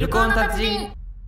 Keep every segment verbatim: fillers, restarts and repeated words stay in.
旅行の達人。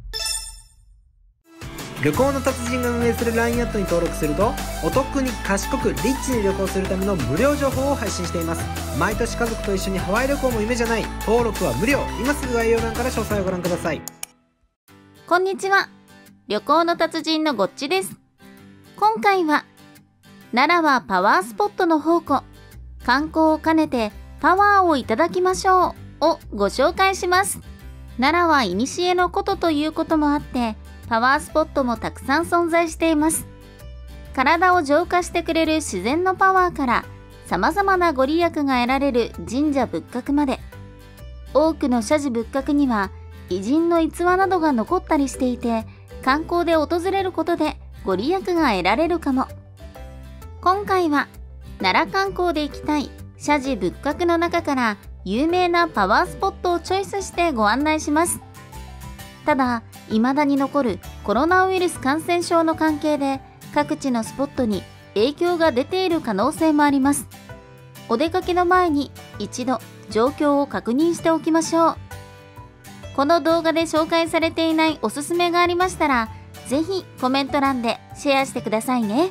旅行の達人が運営する ライン アットに登録するとお得に賢くリッチに旅行するための無料情報を配信しています。毎年家族と一緒にハワイ旅行も夢じゃない。登録は無料。今すぐ概要欄から詳細をご覧ください。 こんにちは、旅行の達人のごっちです。今回は奈良はパワースポットの宝庫、観光を兼ねてパワーをいただきましょうをご紹介します。奈良は古の古都ということもあってパワースポットもたくさん存在しています。体を浄化してくれる自然のパワーから様々なご利益が得られる神社仏閣まで、多くの社寺仏閣には偉人の逸話などが残ったりしていて、観光で訪れることでご利益が得られるかも。今回は奈良観光で行きたい社寺仏閣の中から有名なパワースポットをチョイスしてご案内します。ただ、未だに残るコロナウイルス感染症の関係で各地のスポットに影響が出ている可能性もあります。お出かけの前に一度状況を確認しておきましょう。この動画で紹介されていないおすすめがありましたら、ぜひコメント欄でシェアしてくださいね。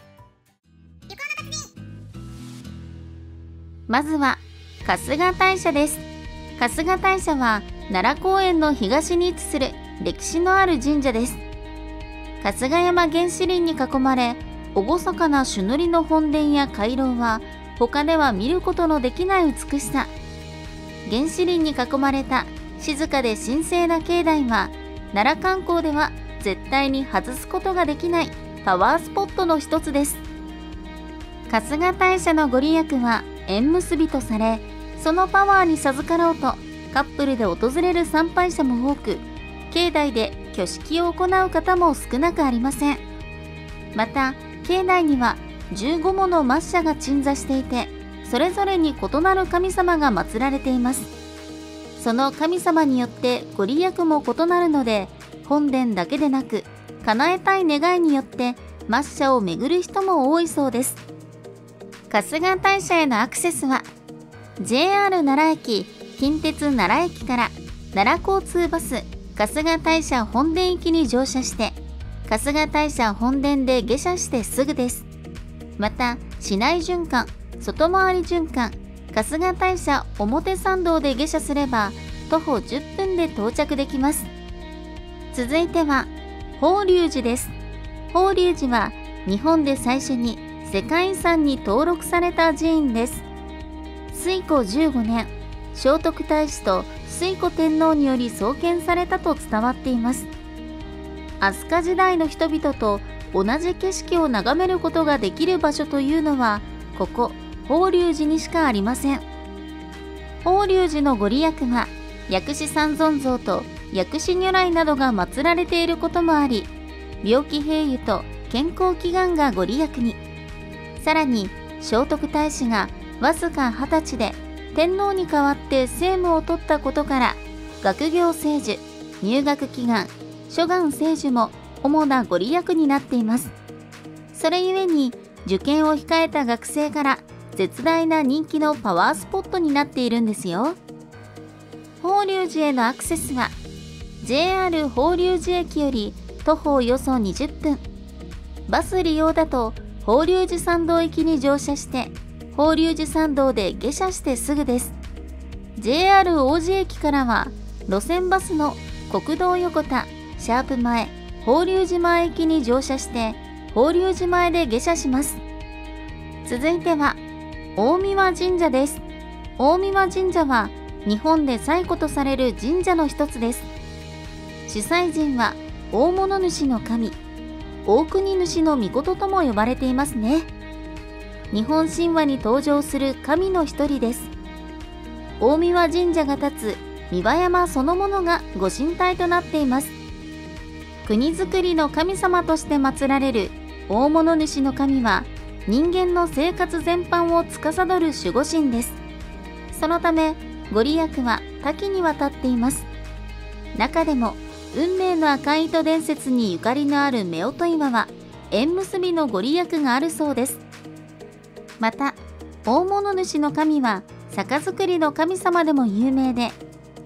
まずは春日大社です。春日大社は奈良公園の東に位置する歴史のある神社です。春日山原始林に囲まれ、厳かな朱塗りの本殿や回廊は他では見ることのできない美しさ。原始林に囲まれた静かで神聖な境内は奈良観光では絶対に外すことができないパワースポットの一つです。春日大社のご利益は縁結びとされ、そのパワーに授かろうとカップルで訪れる参拝者も多く、境内で挙式を行う方も少なくありません。また境内にはじゅうごもの末社が鎮座していて、それぞれに異なる神様が祀られています。その神様によってご利益も異なるので、本殿だけでなく叶えたい願いによって末社を巡る人も多いそうです。春日大社へのアクセスは ジェイアール 奈良駅、近鉄奈良駅から奈良交通バス春日大社本殿行きに乗車して、春日大社本殿で下車してすぐです。また市内循環、外回り循環、春日大社表参道で下車すれば徒歩じゅっぷんで到着できます。続いては法隆寺です。法隆寺は日本で最初に世界遺産に登録された寺院です。推古じゅうごねん、聖徳太子と推古天皇により創建されたと伝わっています。飛鳥時代の人々と同じ景色を眺めることができる場所というのはここ法隆寺にしかありません。法隆寺のご利益は薬師三尊像と薬師如来などが祀られていることもあり、病気平癒と健康祈願がご利益に。さらに聖徳太子がわずかはたちで天皇に代わって政務を取ったことから、学業成就、入学祈願、諸願成就も主なご利益になっています。それゆえに受験を控えた学生から絶大な人気のパワースポットになっているんですよ。法隆寺へのアクセスは ジェイアール 法隆寺駅より徒歩およそにじゅっぷん、バス利用だと法隆寺参道行きに乗車して法隆寺参道で下車してすぐです。 ジェイアール 王子駅からは路線バスの国道横田シャープ前法隆寺前駅に乗車して法隆寺前で下車します。続いては大神神社です。大神神社は日本で最古とされる神社の一つです。主催神は大物主の神、大国主の御事とも呼ばれていますね。日本神話に登場する神の一人です。大神神社が立つ三輪山そのものがご神体となっています。国づくりの神様として祀られる大物主の神は人間の生活全般を司る守護神です。そのためご利益は多岐にわたっています。中でも運命の赤い糸伝説にゆかりのある夫婦岩は縁結びのご利益があるそうです。また大物主の神は酒造りの神様でも有名で、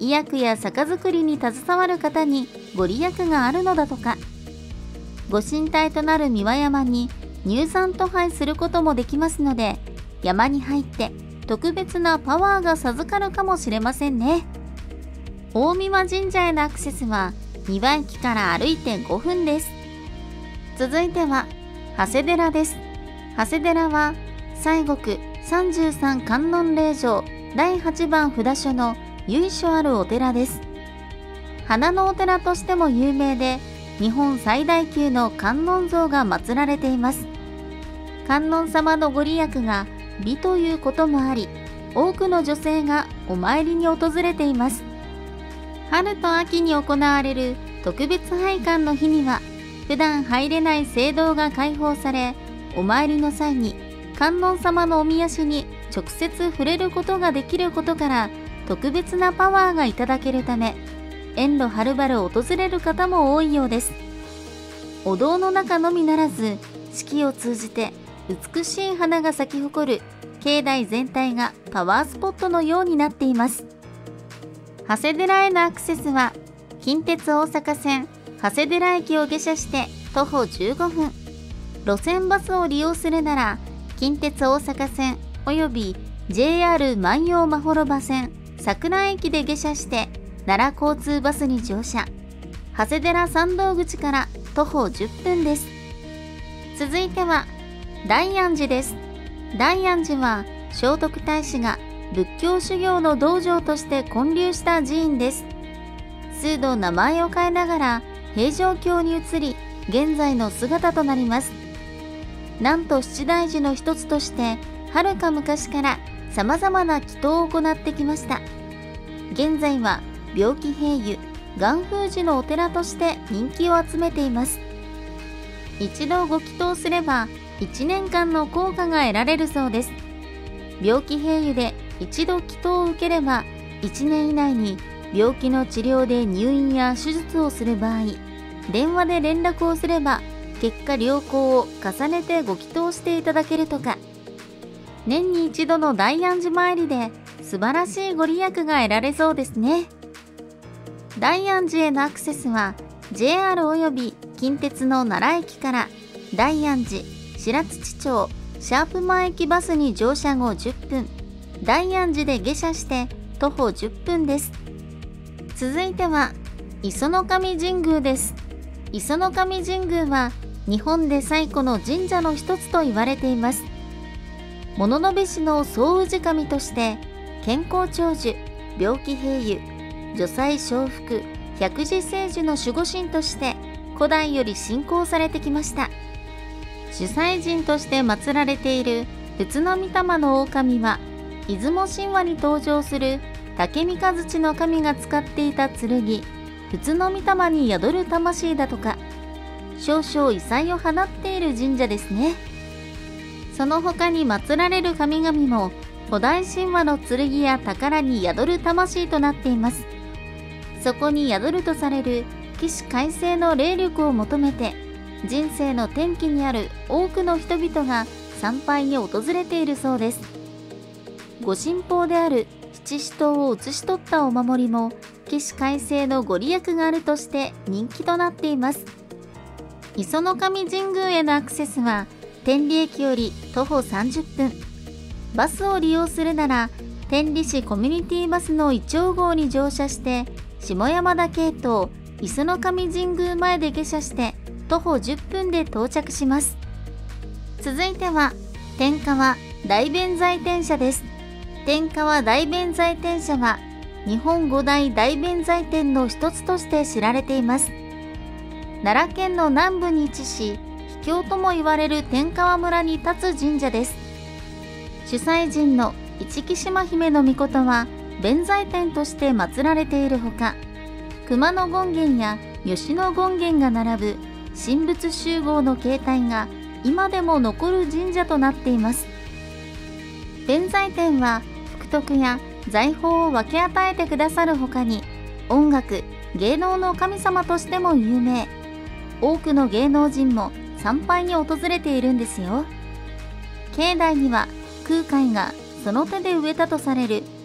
医薬や酒造りに携わる方にご利益があるのだとか。ご神体となる三輪山に入山渡拝することもできますので、山に入って特別なパワーが授かるかもしれませんね。大三輪神社へのアクセスは三輪駅から歩いてごふんです。続いては長谷寺です。長谷寺は西国さんじゅうさん観音霊場だいはちばん札所の由緒あるお寺です。花のお寺としても有名で、日本最大級の観音像が祀られています。観音様のご利益が美ということもあり、多くの女性がお参りに訪れています。春と秋に行われる特別拝観の日には、普段入れない聖堂が開放され、お参りの際に観音様のお御足に直接触れることができることから、特別なパワーがいただけるため、遠路はるばる訪れる方も多いようです。お堂の中のみならず、四季を通じて美しい花が咲き誇る境内全体がパワースポットのようになっています。長谷寺へのアクセスは、近鉄大阪線長谷寺駅を下車して徒歩じゅうごふん。路線バスを利用するなら、近鉄大阪線および ジェイアール 万葉まほろば線桜駅で下車して奈良交通バスに乗車。長谷寺参道口から徒歩じゅっぷんです。続いては大安寺です。大安寺は聖徳太子が仏教修行の道場として建立した寺院です。数度名前を変えながら平城京に移り、現在の姿となります。なんと七大寺の一つとしてはるか昔からさまざまな祈祷を行ってきました。現在は病気平癒、元封寺のお寺として人気を集めています。一度ご祈祷すればいちねんかんの効果が得られるそうです。病気平癒で一度祈祷を受ければいちねん以内に病気の治療で入院や手術をする場合、電話で連絡をすれば結果良好を重ねてご祈祷していただけるとか。年に一度の大安寺参りで素晴らしいご利益が得られそうですね。大安寺へのアクセスは ジェイアール および近鉄の奈良駅から大安寺白土町シャープマン駅バスに乗車後じゅっぷん、大安寺で下車して徒歩じゅっぷんです。続いては磯の神神宮です。磯の神神宮は日本で最古の神社の一つと言われています。物部氏の総氏神として健康長寿、病気平癒、除災承福、百事成就の守護神として古代より信仰されてきました。主催神として祀られている宇都御霊の狼は、出雲神話に登場する竹三日槌の神が使っていた剣、宇都御霊に宿る魂だとか。少々異彩を放っている神社ですね。その他に祀られる神々も古代神話の剣や宝に宿る魂となっています。そこに宿るとされる起死回生の霊力を求めて、人生の転機にある多くの人々が参拝に訪れているそうです。ご神宝である七支刀を写し取ったお守りも起死回生のご利益があるとして人気となっています。磯の神神宮へのアクセスは天理駅より徒歩さんじゅっぷん。バスを利用するなら天理市コミュニティバスのいちょう号に乗車して下山田系統磯の神神宮前で下車して徒歩じゅっぷんで到着します。続いては天川大弁財天社です。天川大弁財天社は日本五大大弁財天の一つとして知られています。奈良県の南部に位置し、秘境とも言われる天川村に立つ神社です。主催神の市来島姫の命は弁財天として祀られているほか、熊野権現や吉野権現が並ぶ神仏集合の形態が今でも残る神社となっています。弁財天は福徳や財宝を分け与えてくださるほかに、音楽、芸能の神様としても有名。多くの芸能人も参拝に訪れているんですよ。境内には空海がその手で植えたとされる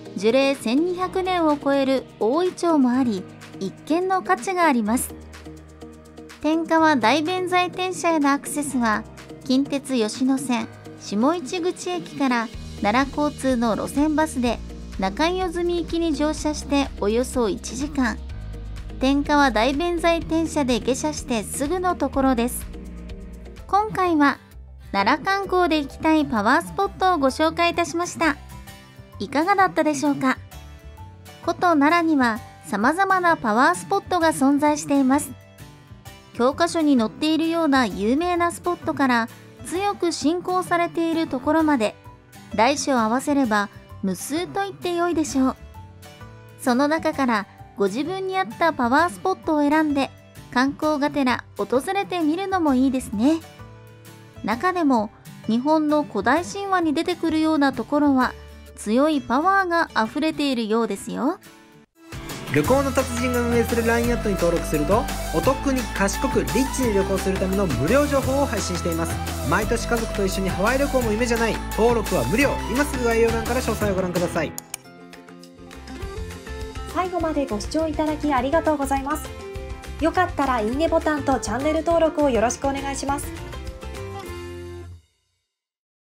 樹齢せんにひゃくねんを超える大イチョウもあり、一見の価値があります。天川大弁財天社へのアクセスは、近鉄吉野線下市口駅から奈良交通の路線バスで中井住行きに乗車しておよそいちじかん、天川大弁財天社で下車してすぐのところです。今回は奈良観光で行きたいパワースポットをご紹介いたしました。いかがだったでしょうか。古都奈良には様々なパワースポットが存在しています。教科書に載っているような有名なスポットから強く信仰されているところまで、大小合わせれば無数と言ってよいでしょう。その中からご自分に合ったパワースポットを選んで観光がてら訪れてみるのもいいですね。中でも日本の古代神話に出てくるようなところは強いパワーがあふれているようですよ。 旅行の達人が運営する ライン アットに登録すると、お得に賢くリッチに旅行するための無料情報を配信しています。毎年家族と一緒にハワイ旅行も夢じゃない。登録は無料。今すぐ概要欄から詳細をご覧ください。 最後までご視聴いただきありがとうございます。よかったらいいねボタンとチャンネル登録をよろしくお願いします。